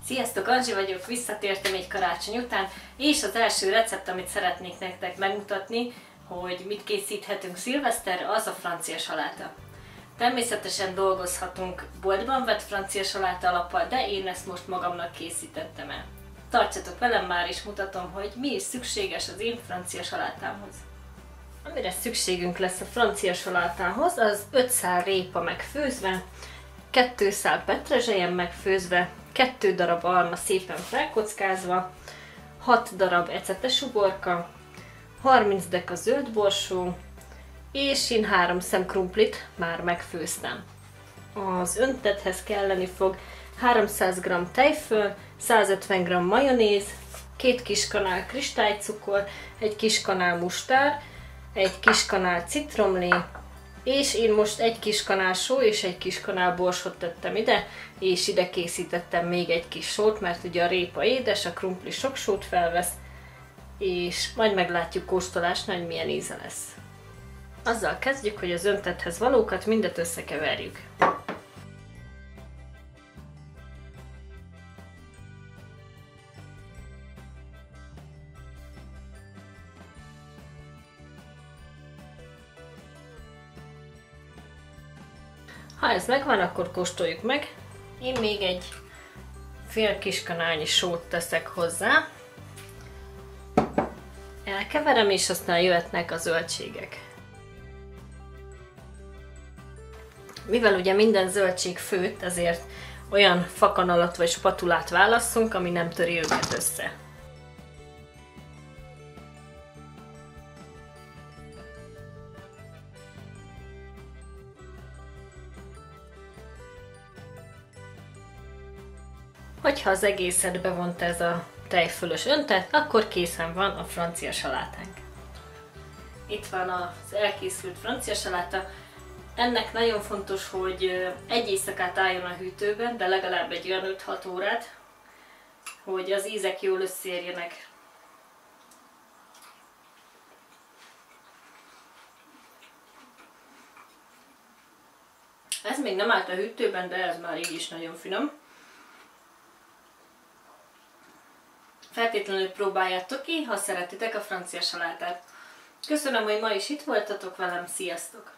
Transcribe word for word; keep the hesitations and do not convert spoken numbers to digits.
Sziasztok, Anzsi vagyok, visszatértem egy karácsony után, és az első recept, amit szeretnék nektek megmutatni, hogy mit készíthetünk szilveszterre, az a francia saláta. Természetesen dolgozhatunk boltban vett francia saláta alappal, de én ezt most magamnak készítettem el. Tartsatok velem, már is mutatom, hogy mi is szükséges az én francia salátámhoz. Amire szükségünk lesz a francia salátához, az öt szál répa megfőzve, kettő szál petrezselyen megfőzve, kettő darab alma szépen felkockázva, hat darab ecetes uborka, harminc deka zöld borsó, és én három szem krumplit már megfőztem. Az öntethez kelleni fog háromszáz gramm tejföl, százötven gramm majonéz, két kis kanál kristálycukor, egy kis kanál mustár, egy kis kanál citromlé, és én most egy kis kanál só és egy kis kanál borsot tettem ide, és ide készítettem még egy kis sót, mert ugye a répa édes, a krumpli sok sót felvesz, és majd meglátjuk kóstolásnál, hogy milyen íze lesz. Azzal kezdjük, hogy az öntethez valókat mindet összekeverjük. Ha ez megvan, akkor kóstoljuk meg. Én még egy fél kis kanálnyi sót teszek hozzá. Elkeverem, és aztán jöhetnek a zöldségek. Mivel ugye minden zöldség főtt, ezért olyan fakanalat vagy spatulát válasszunk, ami nem töri őket össze. Hogyha az egészet bevonta ez a tejfölös öntet, akkor készen van a francia salátánk. Itt van az elkészült francia saláta. Ennek nagyon fontos, hogy egy éjszakát álljon a hűtőben, de legalább egy olyan öt-hat órát, hogy az ízek jól összeérjenek. Ez még nem állt a hűtőben, de ez már így is nagyon finom. Feltétlenül próbáljátok ki, ha szeretitek a francia salátát. Köszönöm, hogy ma is itt voltatok velem, sziasztok!